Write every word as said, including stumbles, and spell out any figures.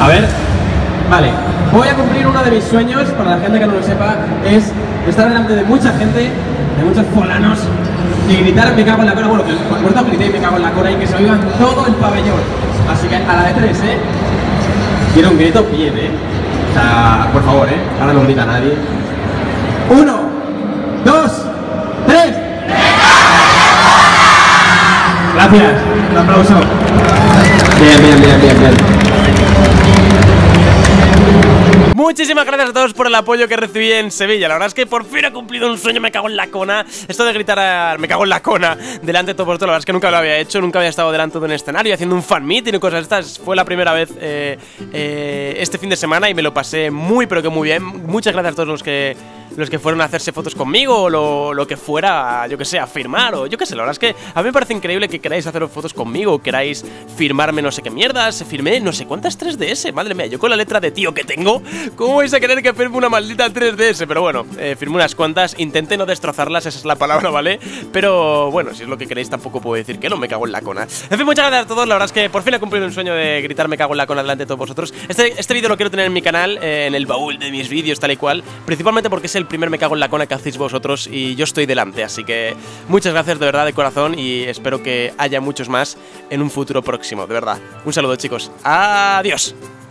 A ver, vale, voy a cumplir uno de mis sueños, para la gente que no lo sepa, es estar delante de mucha gente, de muchos folanos, y gritar me cago en la cona, bueno, que por eso grité me cago en la cona y que se oiga todo el pabellón. Así que a la de tres, ¿eh? Quiero un grito bien, ¿eh? O sea, por favor, ¿eh? Ahora no grita nadie. Uno, dos, tres. Gracias, un aplauso. Bien, bien, bien, bien, bien. Muchísimas gracias a todos por el apoyo que recibí en Sevilla. La verdad es que por fin he cumplido un sueño, me cago en la cona. Esto de gritar a... me cago en la cona delante de todos vosotros, la verdad es que nunca lo había hecho. Nunca había estado delante de un escenario haciendo un fan meeting y cosas de estas. Fue la primera vez eh, eh, este fin de semana y me lo pasé muy pero que muy bien. Muchas gracias a todos los que... los que fueron a hacerse fotos conmigo o lo, lo que fuera, yo que sé, a firmar o yo que sé, la verdad es que a mí me parece increíble que queráis hacer fotos conmigo, queráis firmarme no sé qué mierdas, firmé no sé cuántas tres D S, madre mía, yo con la letra de tío que tengo, ¿cómo vais a querer que firme una maldita tres D S? Pero bueno, eh, firmé unas cuantas, intenté no destrozarlas, esa es la palabra, ¿vale? Pero bueno, si es lo que queréis tampoco puedo decir que no, me cago en la cona. En fin, muchas gracias a todos, la verdad es que por fin he cumplido un sueño de gritar me cago en la cona delante de todos vosotros. Este, este vídeo lo quiero tener en mi canal, eh, en el baúl de mis vídeos tal y cual, principalmente porque es el primer me cago en la cona que hacéis vosotros y yo estoy delante, así que muchas gracias de verdad de corazón y espero que haya muchos más en un futuro próximo, de verdad. Un saludo chicos, adiós.